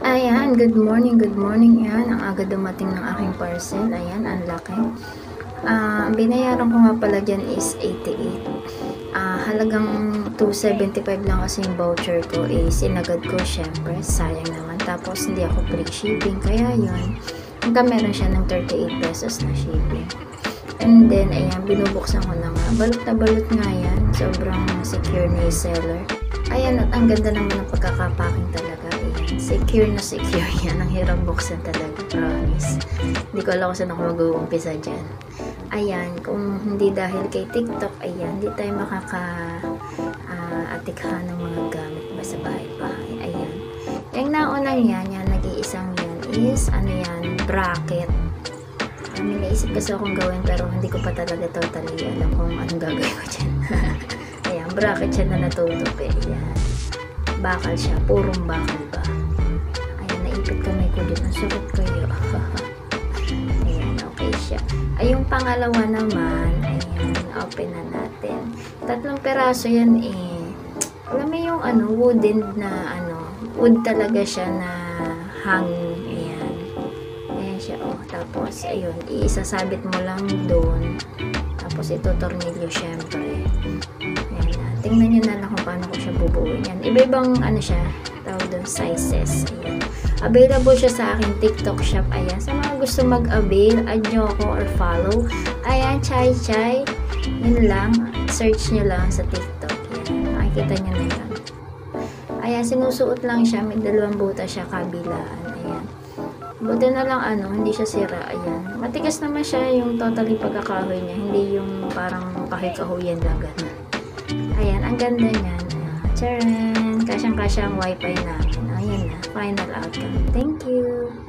Ayan, good morning, good morning. Ayan, ang aga dumating ng aking parcel. Ayan, ang laki. Ang binayaran ko nga pala dyan is 88. Halagang 275 lang kasi yung voucher ko. Sinagad ko, syempre, sayang naman. Tapos, hindi ako free shipping. Kaya yun, hanggang meron siya ng 38 pesos na shipping. And then, ayan, binubuksan ko na nga. Balot na balot nga yan. Sobrang secure na yung seller. Ayan, at ang ganda naman ng pagkakapacking talaga. Ayan, secure na secure yan. Ang hirap buksan talaga, promise. Hindi ko alam kung saan ako mag-uumpisa dyan. Ayan, kung hindi dahil kay TikTok, ayan, hindi tayo atikha ng mga gamit ba sa bahay-bahay. Ayan. Yung naunang yan, nag-iisang yan is, bracket. May naisip kasi akong gawin pero hindi ko pa talaga totally alam kung anong gagawin ko dyan. Ayan, bracket siya na natutup eh. Ayan. Bakal siya. Purong bakal ba? Ayan, naipit kamay ko dito. Ang sakit kayo. Ayan, okay siya. Ay, yung pangalawa naman, ayan, open na natin. 3 peraso yan eh. Alam mo yung wooden na wood talaga siya na hanging. Ayan. Ayan siya, oh. Tapos, ayun, isasabit mo lang doon. Tapos, ito tornilyo, syempre. Ayan. Tingnan nyo na lang kung paano ko siya bubuuin. Yan. Iba-ibang, siya, tawag doon, sizes. Ayan. Available siya sa aking TikTok shop. Ayan. Sa mga gusto mag-avail, add nyo ako or follow. Ayan, Chai Chai. Yun lang. Search nyo lang sa TikTok. Ayan. Makikita nyo na yan. Ayan, sinusuot lang siya. May 2 butas siya kabilaan. Ayan. Buti na lang hindi siya sira. Ayan. Matigas naman siya yung totally pagkakahoy niya. Hindi yung parang kahoy-kahoyan lang ganun. Ayan, ang ganda niyan. Charan! Kasyang-kasya ang wifi namin. Ayan na, final outcome. Thank you!